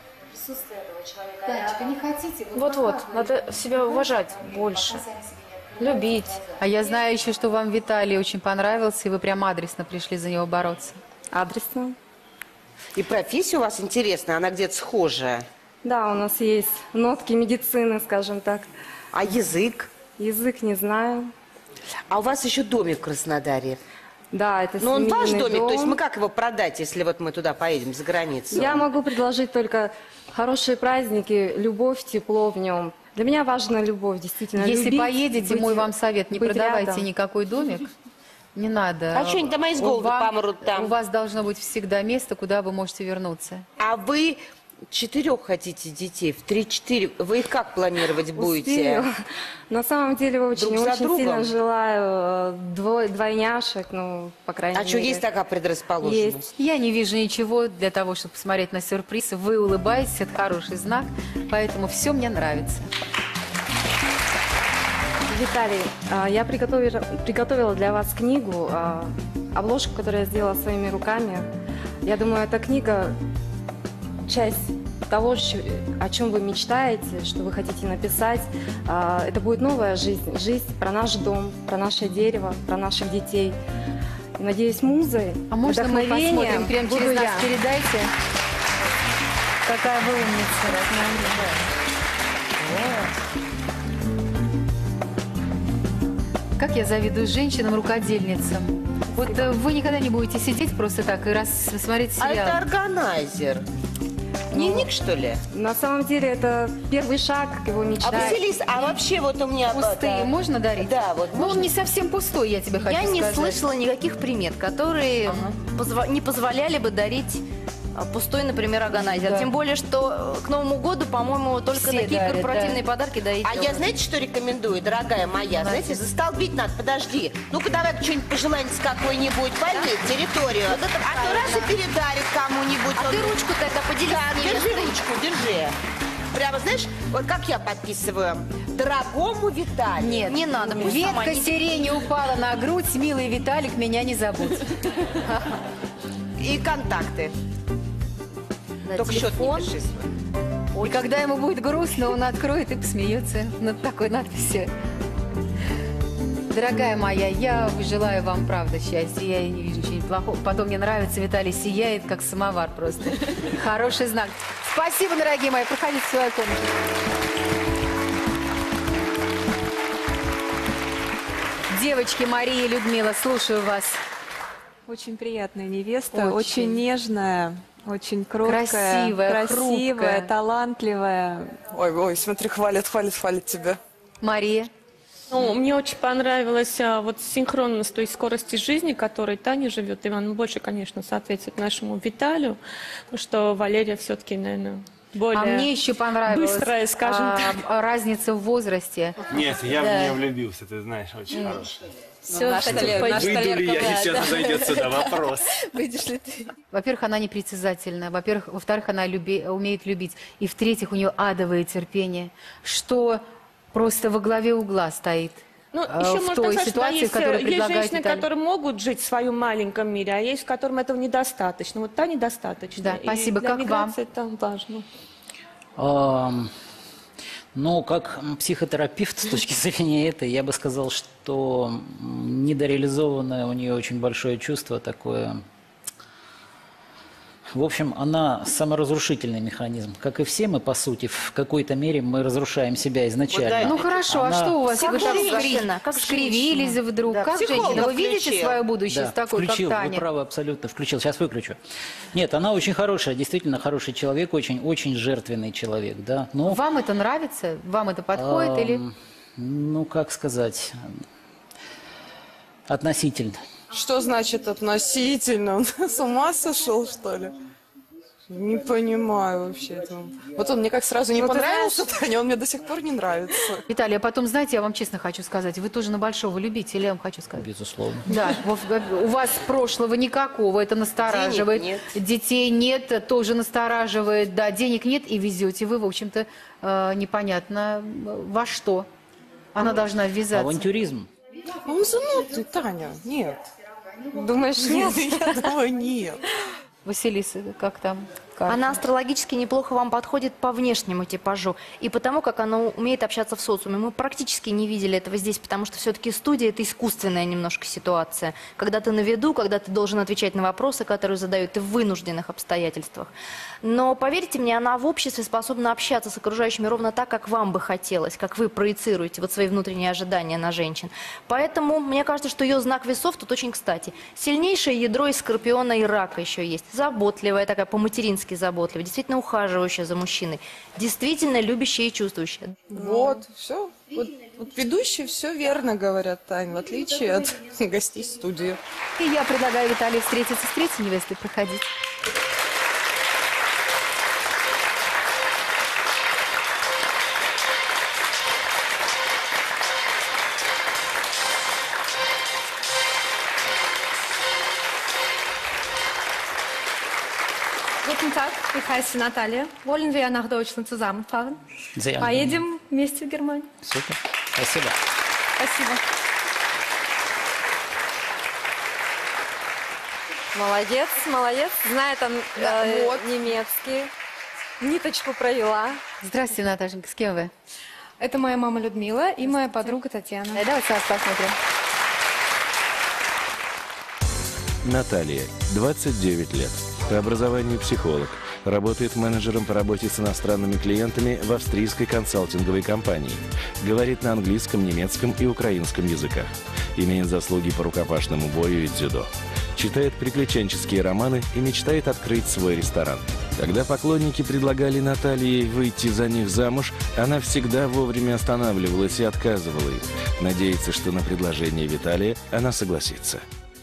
Вот-вот, надо себя уважать больше, любить.
А я знаю еще, что вам Виталий очень понравился, и вы прям адресно пришли за него бороться.
Адресно.
И профессия у вас интересная, она где-то схожая.
Да, у нас есть нотки медицины, скажем так.
А язык?
Язык не знаю.
А у вас еще домик в Краснодаре.
Да, это
Но он ваш
семейный
домик,
дом.
то есть мы как его продать, если вот мы туда поедем, за границу?
Я могу предложить только хорошие праздники, любовь, тепло в нем. Для меня важна любовь, действительно.
Если
любить,
поедете,
быть-
мой вам совет, не
быть
продавайте
рядом.
никакой домик. Не надо.
А что они там из голода помрут там?
У вас должно быть всегда место, куда вы можете вернуться.
А вы 4 хотите детей, в 3-4. Вы их как планировать будете?
Успею. На самом деле очень
Друг за другом?
сильно желаю двойняшек, ну, по крайней
А
мере.
что, есть такая предрасположенность?
Есть.
Я не вижу ничего для того, чтобы посмотреть на сюрприз. Вы улыбаетесь, это хороший знак, поэтому все мне нравится.
Виталий, я приготовила для вас книгу, обложку, которую я сделала своими руками. Я думаю, эта книга часть того, о чем вы мечтаете, что вы хотите написать. Это будет новая жизнь, жизнь про наш дом, про наше дерево, про наших детей. И, надеюсь, музой,
А можно мы
вдохновением
посмотрим, прямо
буду
через нас
я.
передайте? Какая вы умница. Как я завидую женщинам-рукодельницам. Вот вы никогда не будете сидеть просто так и смотреть
А
сериал.
это органайзер. Дневник, что ли?
На самом деле это первый шаг к его мечте.
А Василис, а вообще вот у меня...
Пустые можно дарить?
Да, вот.
Но он не совсем пустой, я тебе хочу
Я не
сказать.
слышала никаких примет, которые не позволяли бы дарить пустой, например, органайзер.
Да.
Тем более, что к Новому году, по-моему, только
Все
такие
дарят,
корпоративные
да.
подарки дарить.
А я, знаете, что рекомендую, дорогая моя? Знаете, застолбить надо, подожди. Ну-ка, давай что-нибудь пожелание с какой-нибудь, пометь территорию.
Вот это
а то раз и передарит кому-нибудь.
А ты ручку тогда поделись
Да,
с ней,
держи
Настя.
ручку, держи. Прямо, знаешь, вот как я подписываю? Дорогому Виталию.
Нет,
не надо, пусть сама
ветка
не-
сирени упала на грудь, милый Виталик, меня не забудь.
И контакты.
Да,
Только счет не
телефон.
пиши свой.
И когда ему будет грустно, он откроет и посмеется над такой надписью. Дорогая моя, я желаю вам, правда, счастья. Я не вижу ничего плохого. Потом мне нравится, Виталий сияет, как самовар просто. Хороший знак. Спасибо, дорогие мои. Проходите в свою комнату. Девочки, Мария и Людмила, слушаю вас.
Очень приятная невеста,
Очень.
очень нежная, очень кроткая,
Красивая,
красивая,
хрупкая.
талантливая.
Ой, смотри, хвалят тебя.
Мария.
Ну, мне очень понравилась вот синхронность той скорости жизни, которой Таня живет. И она больше, конечно, соответствует нашему Виталию, потому что Валерия все-таки, наверное, более
А мне еще понравилась
быстрая, скажем так.
разница в возрасте.
Нет, я
Да.
в нее влюбился, ты знаешь, очень хорошая.
Всё, хотел пойти.
Выйду ли я, сейчас зайдет сюда вопрос.
Выйдешь ли ты?
Во-первых, она непритязательная. Во-вторых, она умеет любить. И в-третьих, у нее адовое терпение, что просто во главе угла стоит.
Ну,
в
еще можно
той
сказать, что
ситуации,
есть,
которую
есть
предлагает
женщины,
Виталий.
которые могут жить в своем маленьком мире, а есть, которым этого недостаточно. Вот та недостаточно.
Да,
И
спасибо.
для
Как вам?
миграции это важно.
Ну, как психотерапевт с точки зрения этой, я бы сказал, что недореализованное у нее очень большое чувство такое В общем, она саморазрушительный механизм. Как и все мы, по сути, в какой-то мере мы разрушаем себя изначально.
Ну хорошо, а что у вас? Вы так скривились вдруг?
Да,
Как женщина? Вы видите свое будущее
Да,
с такой,
включил,
как
вы
Таня?
правы, абсолютно включил. Сейчас выключу. Нет, она очень хорошая, действительно хороший человек, очень жертвенный человек, да. Но,
Вам это нравится? Вам это подходит? Или...
ну, как сказать, относительно.
Что значит относительно? Он с ума сошел, что ли? Не понимаю вообще этого. Вот он мне как сразу не понравился, Таня, он мне до сих пор не нравится.
Виталий, а потом, знаете, я вам честно хочу сказать, вы тоже на большого любите, или я вам хочу сказать?
Безусловно.
Да, у вас прошлого никакого, это настораживает.
Денег
Детей нет, тоже настораживает. Да, денег нет, и везете вы, в общем-то, непонятно во что. Она должна ввязаться.
Авантюризм.
А он занудный, Таня. Нет.
Думаешь, нет?
Я думаю, нет.
Василиса, как там?
Она астрологически неплохо вам подходит по внешнему типажу и потому, как она умеет общаться в социуме. Мы практически не видели этого здесь, потому что все-таки студия – это искусственная немножко ситуация. Когда ты на виду, когда ты должен отвечать на вопросы, которые задают, ты в вынужденных обстоятельствах. Но, поверьте мне, она в обществе способна общаться с окружающими ровно так, как вам бы хотелось, как вы проецируете вот свои внутренние ожидания на женщин. Поэтому мне кажется, что ее знак весов тут очень кстати. Сильнейшее ядро из Скорпиона и Рака еще есть. Заботливая такая, по-матерински заботливая, действительно ухаживающая за мужчиной, действительно любящая и чувствующая.
Вот, все. Вот ведущие все верно говорят, Тань, в отличие от гостей студии.
И я предлагаю Виталию встретиться с третьей невестой, проходить.
Guten Tag, ich heiße Natalia. Wollen wir nach Deutschland zusammenfahren?
Sehr
Поедем вместе в Германию.
Супер. Спасибо.
Спасибо.
Молодец, молодец. Знает он немецкий. Ниточку провела.
Здравствуйте, Наташенька, с кем вы?
Это моя мама Людмила и моя подруга Татьяна.
Давайте вас посмотрим.
Наталья, 29 лет. По образованию психолог. Работает менеджером по работе с иностранными клиентами в австрийской консалтинговой компании. Говорит на английском, немецком и украинском языках. Имеет заслуги по рукопашному бою и дзюдо. Читает приключенческие романы и мечтает открыть свой ресторан. Когда поклонники предлагали Наталье выйти за них замуж, она всегда вовремя останавливалась и отказывала их. Надеется, что на предложение Виталия она согласится.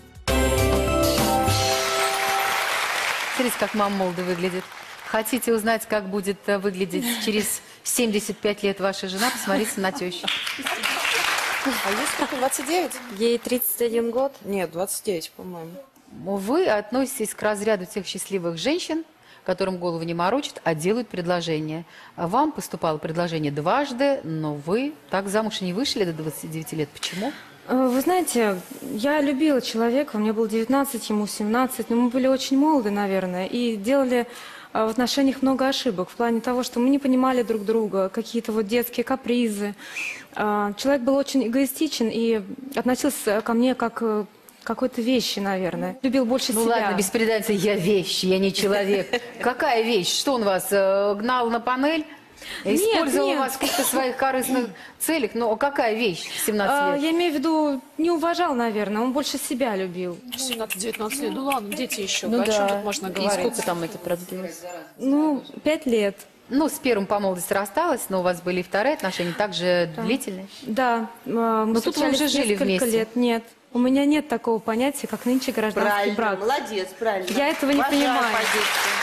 Смотрите, как мама молодо выглядит. Хотите узнать, как будет выглядеть через 75 лет ваша жена? Посмотрите на тещу.
А ей сколько, 29?
Ей 31 год.
Нет, 29, по-моему.
Вы относитесь к разряду тех счастливых женщин, которым голову не морочат, а делают предложение. Вам поступало предложение дважды, но вы так замуж и не вышли до 29 лет. Почему?
Вы знаете, я любила человека, мне было 19, ему 17, но мы были очень молоды, наверное, и делали в отношениях много ошибок в плане того, что мы не понимали друг друга, какие-то вот детские капризы. Человек был очень эгоистичен и относился ко мне как к какой-то вещи, наверное. Любил больше себя.
Ну ладно, без предательства, я вещь, я не человек. Какая вещь? Что он вас гнал на панель? Использовал вас в каких-то своих корыстных целях? Но какая вещь в 17 лет?
Я имею в виду, не уважал, наверное, он больше себя любил.
17-19 лет, ну ладно, дети еще,
Ну
о чем
да.
тут можно
И
говорить?
сколько там это продлилось?
Ну, 5 лет.
Ну, с первым по молодости рассталась, но у вас были и вторые отношения, также длительные?
Да.
Но тут вы уже жили
несколько
вместе.
лет. Нет. У меня нет такого понятия, как нынче гражданский
Правильно,
брак.
молодец, правильно.
Я этого не
Уважаю
понимаю.
позицию.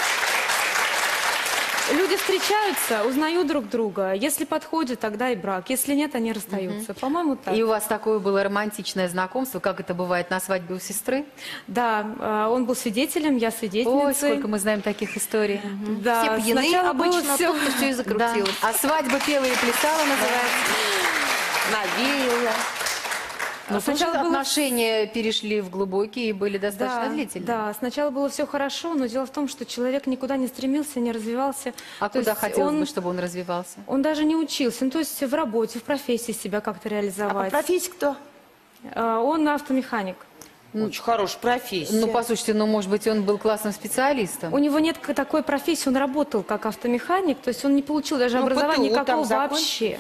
Люди встречаются, узнают друг друга. Если подходит, тогда и брак. Если нет, они расстаются. По-моему, так.
И у вас такое было романтичное знакомство, как это бывает на свадьбе у сестры?
Да, он был свидетелем, я свидетельницей.
Ой, сколько мы знаем таких историй.
Да,
Все пьяны
сначала было
обычно,
всё-
тут-то все и закрутилось.
Да. А свадьба пела и плясала называется?
Навеяла.
Но
сначала было-
отношения перешли в глубокие и были достаточно длительные.
Да, сначала было все хорошо, но дело в том, что человек никуда не стремился, не развивался.
А
То
куда
есть
хотелось
он-
бы, чтобы он развивался?
Он даже не учился, ну, то есть в работе, в профессии себя как-то
А по
реализовать.
профессии кто?
Он автомеханик.
Очень хорошая профессия.
Ну, послушайте, ну, может быть, он был классным специалистом.
У него нет такой профессии, он работал как автомеханик, то есть он не получил даже образования никакого вообще.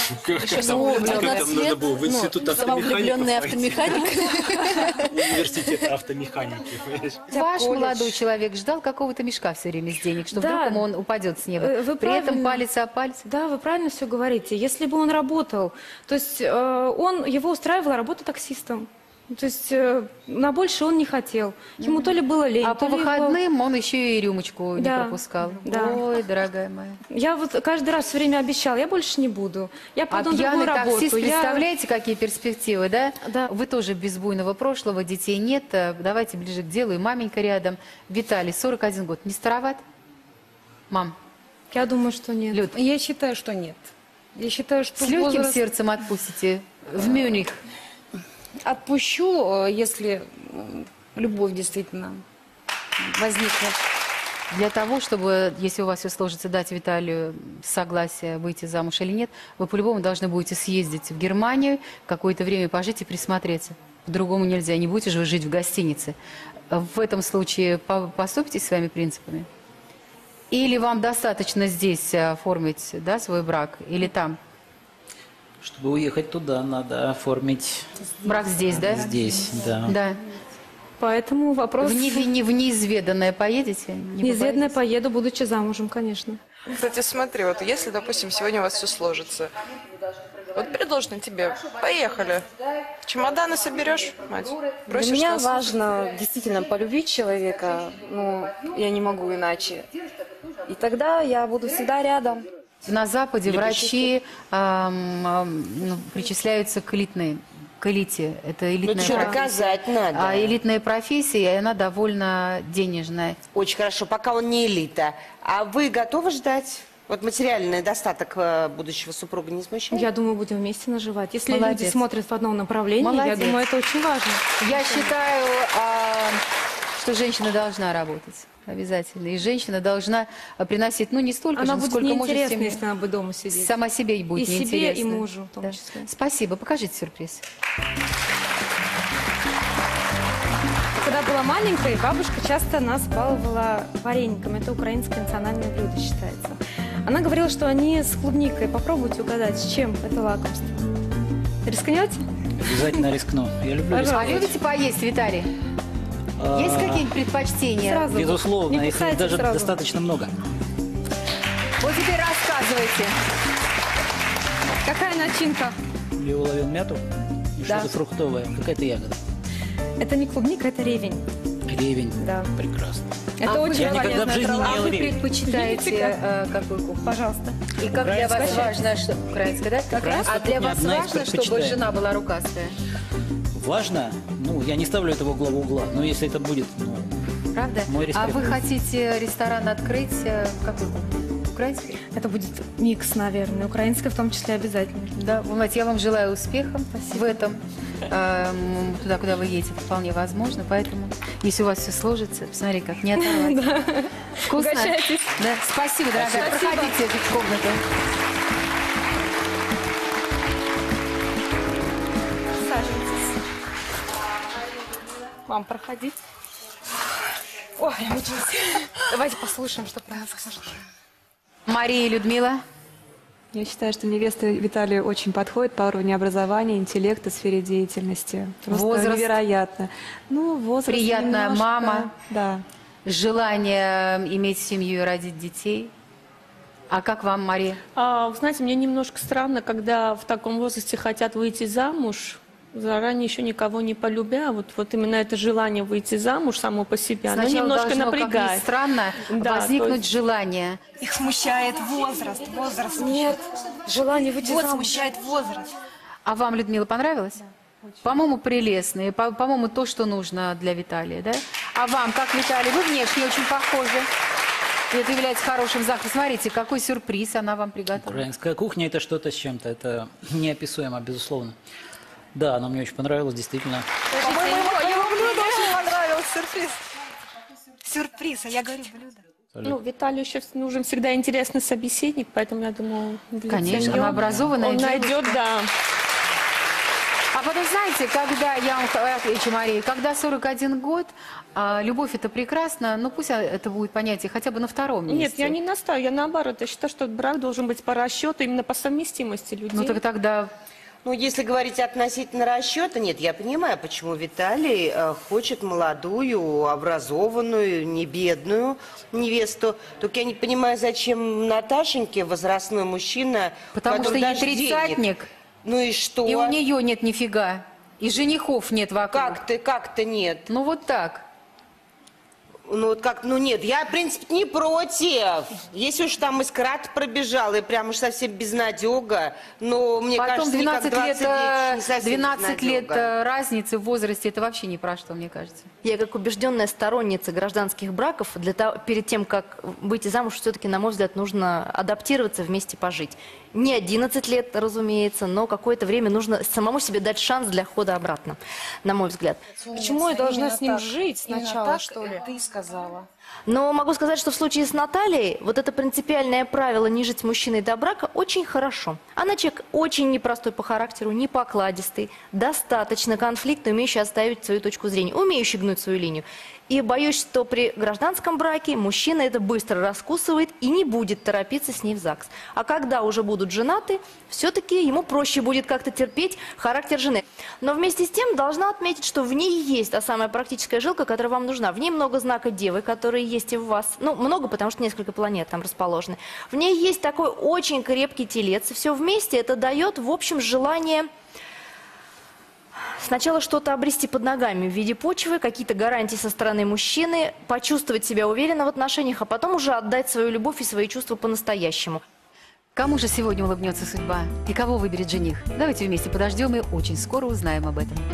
Надо было в институт
Влюбленный автомеханик.
Университет автомеханики.
Ваш молодой человек ждал какого-то мешка все время с денег, что вдруг ему он упадет с неба. При этом палец о палец.
Да, вы правильно все говорите. Если бы он работал, то есть его устраивала работа таксистом. То есть на больше он не хотел. Ему то ли было лень,
а по выходным он еще и рюмочку не пропускал.
Да.
Ой, дорогая моя.
Я вот каждый раз все время обещала, я больше не буду. Я пойду на другую работу.
Таксист, представляете, какие перспективы, да? Да. Вы тоже без буйного прошлого, детей нет. Давайте ближе к делу, и маменька рядом. Виталий, 41 год. Не староват? Мам?
Я думаю, что нет.
Люд?
Я считаю, что нет. Я считаю, что
с легким сердцем отпустите в Мюнхен?
Отпущу, если любовь действительно возникнет.
Для того, чтобы, если у вас все сложится, дать Виталию согласие выйти замуж или нет, вы по-любому должны будете съездить в Германию, какое-то время пожить и присмотреться. По-другому нельзя, не будете же вы жить в гостинице. В этом случае поступите своими принципами? Или вам достаточно здесь оформить, да, свой брак, или там?
Чтобы уехать туда, надо оформить...
Брак здесь, да?
Здесь, да.
Да.
Поэтому вопрос...
В неизведанное поедете?
Неизведанное поеду, будучи замужем, конечно.
Кстати, смотри, вот если, допустим, сегодня у вас все сложится, вот предложено тебе, поехали. Чемоданы соберешь, мать?
Для меня важно действительно полюбить человека, но я не могу иначе. И тогда я буду всегда рядом.
На Западе врачи причисляются к элитной, к элите. Это элитная профессия.
Доказать надо.
А элитная профессия, и она довольно денежная.
Очень хорошо, пока он не элита. А вы готовы ждать? Вот материальный достаток будущего супруга не смущает?
Я думаю, будем вместе наживать. Если
Молодец.
люди смотрят в одном направлении,
Молодец.
я думаю, это очень важно.
Я считаю, что женщина должна работать. Обязательно. И женщина должна приносить, ну, не столько
она
же,
будет
сколько может
неинтересно,
семье.
если она будет дома сидеть.
Сама себе будет
и
неинтересно.
себе, и мужу в том
Да.
числе.
Спасибо. Покажите сюрприз.
Когда была маленькой, бабушка часто нас баловала вареником. Это украинское национальное блюдо считается. Она говорила, что они с клубникой. Попробуйте угадать, с чем это лакомство. Рискнете?
Обязательно рискну. Я люблю
А любите поесть, Виталий? Есть какие-нибудь предпочтения?
Сразу.
Безусловно,
Не
их
кусайте
даже
сразу.
достаточно много.
Вот теперь рассказывайте.
Какая начинка?
Я уловил мяту и
Да.
что-то фруктовое. Какая-то ягода.
Это не клубника, это ревень.
Ревень.
Да.
Прекрасно.
Это очень
я никогда в
полезная
жизни
трава.
не ел
Вы
ревень.
предпочитаете какую кухню?
Пожалуйста.
И как для вас важно, что... Украинская, да?
Украинская
А для
кухня
вас
одна из
важно, чтобы
предпочитаемых.
жена была рукастая?
Важно? Ну, я не ставлю этого главу угла. Но если это будет, ну,
Правда?
Мой
А
респект.
вы хотите ресторан открыть какой кухню? Украинский?
Это будет микс, наверное. Украинская в том числе обязательно.
Да, вы знаете, я вам желаю успеха в этом. Туда, куда вы едете, вполне возможно. Поэтому, если у вас все сложится, посмотри, как не оторвать. Вкусно?
Угощайтесь.
Да. Спасибо, дорогая.
Спасибо.
Проходите в комнату.
Саживайтесь. Вам проходить. Ой, я мучилась. Давайте послушаем, что про нас скажут.
Мария и Людмила.
Я считаю, что невеста Виталию очень подходит по уровню образования, интеллекта, сфере деятельности. Просто
Возраст.
невероятно. Ну, возраст
Приятная
немножко,
мама.
Да.
Желание иметь семью и родить детей. А как вам, Мария?
Вы знаете, мне немножко странно, когда в таком возрасте хотят выйти замуж, заранее еще никого не полюбя. Вот именно это желание выйти замуж само по себе, оно
Сначала
немножко
должно, как ни
напрягает.
странно,
Да,
возникнуть
то есть-
желание.
Их смущает возраст.
Нет, желание выйти
Вот
замуж.
смущает возраст.
А вам, Людмила, понравилось? По-моему, прелестно. И, по-моему, то, что нужно для Виталия, да? А вам, как Виталий, вы внешне очень похожи. И это является хорошим знаком. Смотрите, какой сюрприз она вам приготовила.
Украинская кухня – это что-то с чем-то. Это неописуемо, безусловно. Да, она мне очень понравилась, действительно.
По-моему, его блюдо очень понравилось. Сюрприз. Сюрприз, а я говорю блюдо.
Ну, Виталию еще нужен всегда интересный собеседник, поэтому я думаю, для
Конечно,
семьи
она образованная
он
девушка.
найдет, да.
А потом, знаете, когда я вам Мария, когда 41 год, любовь это прекрасно, но пусть это будет понятие хотя бы на втором месте.
Нет, я не настаиваю, я наоборот, я считаю, что брак должен быть по расчету, именно по совместимости людей.
Ну так тогда...
Ну, если говорить относительно расчета, нет, я понимаю, почему Виталий хочет молодую, образованную, не бедную невесту. Только я не понимаю, зачем Наташеньке возрастной мужчина,
потому что ей тридцатник.
Ну и что?
И у нее нет нифига. И женихов нет вокруг.
Как-то нет.
Ну вот так.
Ну вот как, ну нет, я, в принципе, не против. Если уж там искра пробежала, и прям уж совсем безнадега, но мне
потом
кажется,
12 лет разницы в возрасте, это вообще ни про что, мне кажется.
Я как убежденная сторонница гражданских браков, перед тем, как выйти замуж, все-таки, на мой взгляд, нужно адаптироваться, вместе пожить. Не 11 лет, разумеется, но какое-то время нужно самому себе дать шанс для хода обратно, на мой взгляд.
Почему я должна с ним жить сначала, что ли? Ты сказала.
Но могу сказать, что в случае с Натальей вот это принципиальное правило не жить с мужчиной до брака очень хорошо. Она человек очень непростой по характеру, не покладистый, достаточно конфликтный, умеющий отстаивать свою точку зрения, умеющий гнуть свою линию. И боюсь, что при гражданском браке мужчина это быстро раскусывает и не будет торопиться с ней в ЗАГС. А когда уже будут женаты, все-таки ему проще будет как-то терпеть характер жены. Но вместе с тем должна отметить, что в ней есть та самая практическая жилка, которая вам нужна. В ней много знака Девы, которые есть и в вас. Ну, много, потому что несколько планет там расположены. В ней есть такой очень крепкий телец. И все вместе это дает, в общем, желание... Сначала что-то обрести под ногами в виде почвы, какие-то гарантии со стороны мужчины, почувствовать себя уверенно в отношениях, а потом уже отдать свою любовь и свои чувства по-настоящему.
Кому же сегодня улыбнется судьба? И кого выберет жених? Давайте вместе подождем и очень скоро узнаем об этом.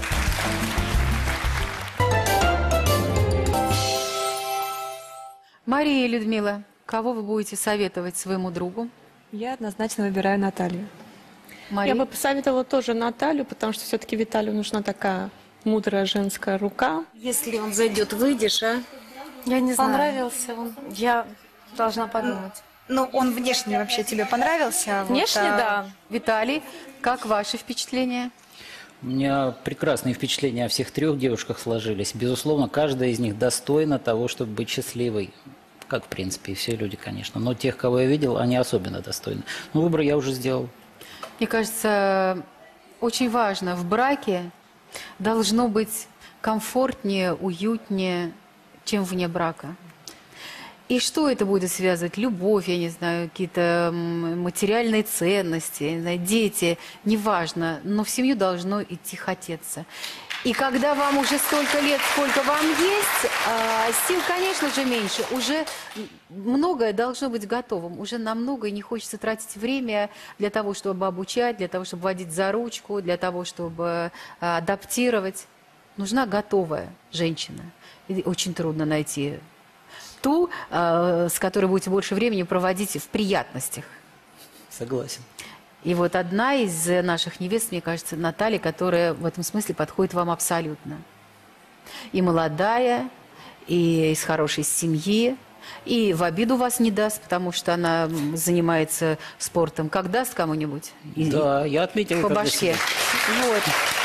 Мария и Людмила, кого вы будете советовать своему другу?
Я однозначно выбираю Наталью.
Я бы посоветовала тоже Наталью, потому что все-таки Виталию нужна такая мудрая женская рука.
Если он зайдет, выйдешь, а?
Я не знаю.
Понравился он?
Я должна подумать. Ну, он внешне вообще тебе понравился?
Внешне, да. Виталий, как ваши впечатления?
У меня прекрасные впечатления о всех трех девушках сложились. Безусловно, каждая из них достойна того, чтобы быть счастливой. Как, в принципе, и все люди, конечно. Но тех, кого я видел, они особенно достойны. Но выбор я уже сделал.
Мне кажется, очень важно, в браке должно быть комфортнее, уютнее, чем вне брака. И что это будет связывать? Любовь, я не знаю, какие-то материальные ценности, не знаю, дети, неважно, но в семью должно идти хотеться. И когда вам уже столько лет, сколько вам есть, сил, конечно же, меньше. Уже многое должно быть готовым. Уже на многое не хочется тратить время для того, чтобы обучать, для того, чтобы водить за ручку, для того, чтобы адаптировать. Нужна готовая женщина. И очень трудно найти ту, с которой будете больше времени проводить в приятностях.
Согласен.
И вот одна из наших невест, мне кажется, Наталья, которая в этом смысле подходит вам абсолютно. И молодая, и из хорошей семьи, и в обиду вас не даст, потому что она занимается спортом. Как даст кому-нибудь?
Да, я отметил.
По башке. Вот.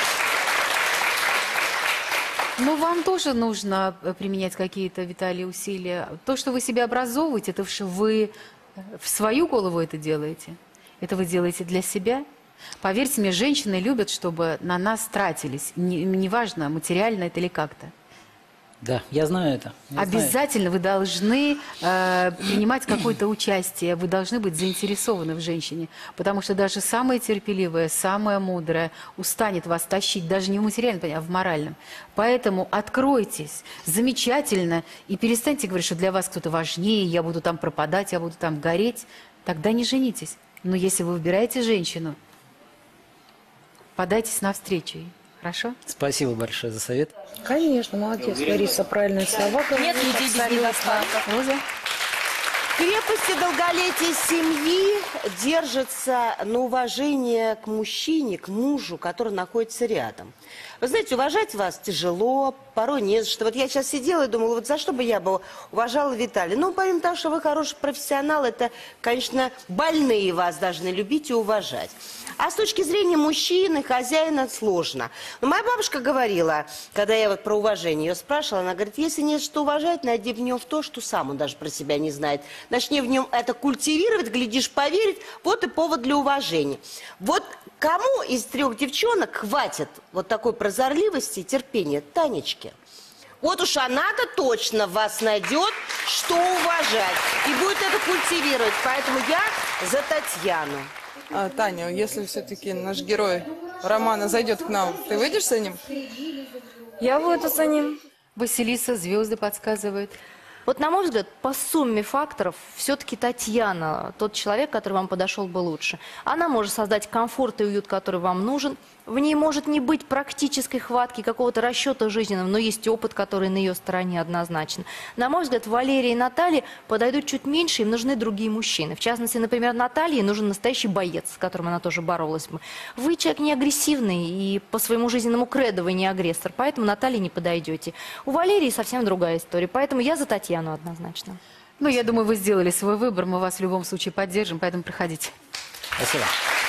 Но вам тоже нужно применять какие-то, Виталий, усилия. То, что вы себя образовываете, это что вы в свою голову это делаете. Это вы делаете для себя. Поверьте мне, женщины любят, чтобы на нас тратились. Неважно, материально это или как-то.
Да, я знаю это.
Обязательно вы должны принимать какое-то участие, вы должны быть заинтересованы в женщине, потому что даже самая терпеливая, самая мудрая устанет вас тащить, даже не в материальном, а в моральном. Поэтому откройтесь, замечательно, и перестаньте говорить, что для вас кто-то важнее, я буду там пропадать, я буду там гореть. Тогда не женитесь. Но если вы выбираете женщину, подайтесь навстречу ей. Хорошо?
Спасибо большое за совет.
Конечно, молодец, Лариса, правильные слова.
Нет людей без недостатков.
Роза?
Крепость и долголетие семьи держится на уважении к мужчине, к мужу, который находится рядом. Вы знаете, уважать вас тяжело, порой не за что. Вот я сейчас сидела и думала, вот за что бы я бы уважала Виталия. Ну, помимо того, что вы хороший профессионал, это, конечно, больные вас должны любить и уважать. А с точки зрения мужчины, хозяина, сложно. Но моя бабушка говорила, когда я вот про уважение ее спрашивала, она говорит, если нет что уважать, найди в нем то, что сам он даже про себя не знает. Начни в нем это культивировать, глядишь, поверить, вот и повод для уважения. Вот кому из 3 девчонок хватит вот такой прозорливости и терпения? Танечке. Вот уж она-то точно вас найдет, что уважать. И будет это культивировать. Поэтому я за Татьяну.
Таня, если все-таки наш герой романа зайдет к нам, ты выйдешь за ним?
Я выйду за ним.
Василиса, звезды подсказывают.
Вот, на мой взгляд, по сумме факторов, все-таки Татьяна, тот человек, который вам подошел бы лучше. Она может создать комфорт и уют, который вам нужен. В ней может не быть практической хватки, какого-то расчета жизненного, но есть опыт, который на ее стороне однозначно. На мой взгляд, Валерия и Наталья подойдут чуть меньше, им нужны другие мужчины. В частности, например, Наталье нужен настоящий боец, с которым она тоже боролась бы. Вы человек не агрессивный, и по своему жизненному кредо вы не агрессор, поэтому Наталье не подойдете. У Валерии совсем другая история, поэтому я за Татьяну однозначно.
Ну, я думаю, вы сделали свой выбор, мы вас в любом случае поддержим, поэтому проходите.
Спасибо.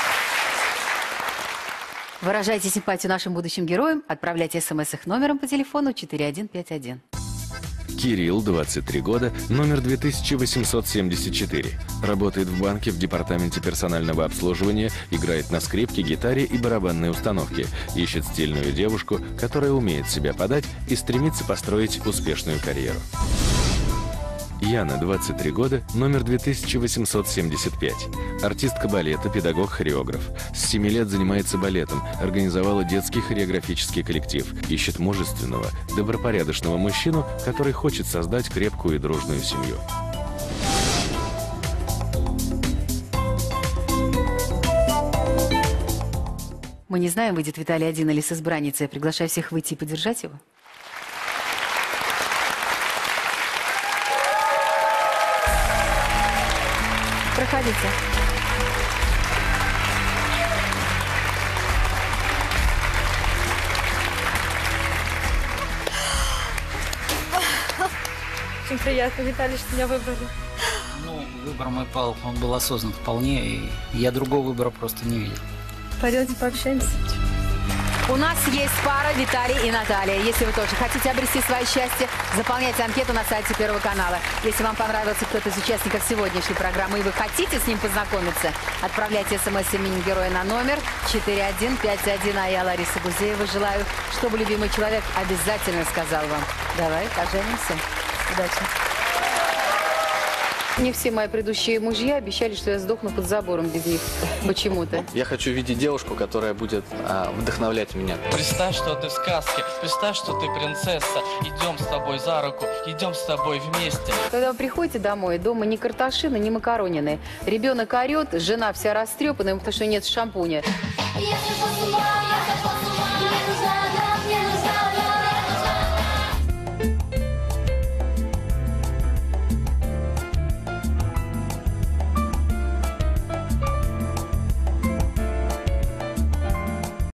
Выражайте симпатию нашим будущим героям, отправляйте смс их номером по телефону 4151.
Кирилл, 23 года, номер 2874. Работает в банке в департаменте персонального обслуживания, играет на скрипке, гитаре и барабанной установке. Ищет стильную девушку, которая умеет себя подать и стремится построить успешную карьеру. Яна, 23 года, номер 2875. Артистка балета, педагог-хореограф. С 7 лет занимается балетом, организовала детский хореографический коллектив. Ищет мужественного, добропорядочного мужчину, который хочет создать крепкую и дружную семью.
Мы не знаем, выйдет Виталий один или с избранницей. Я приглашаю всех выйти и поддержать его.
Проходите.
Очень приятно, Виталий, что меня выбрали.
Ну, выбор мой пал, он был осознан вполне, и я другого выбора просто не видел.
Пойдемте пообщаемся.
У нас есть пара Виталий и Наталья. Если вы тоже хотите обрести свое счастье, заполняйте анкету на сайте Первого канала. Если вам понравился кто-то из участников сегодняшней программы и вы хотите с ним познакомиться, отправляйте смс именем героя на номер 4151. А я, Лариса Гузеева, желаю, чтобы любимый человек обязательно сказал вам: давай поженимся. Удачи. Мне все мои предыдущие мужья обещали, что я сдохну под забором без них. Почему-то.
Я хочу видеть девушку, которая будет вдохновлять меня.
Представь, что ты в сказке, представь, что ты принцесса. Идем с тобой за руку, идем с тобой вместе.
Когда вы приходите домой, дома ни картошины, ни макаронины. Ребенок орет, жена вся растрепанная, потому что нет шампуня.
Я сошла с ума, я сошла с ума.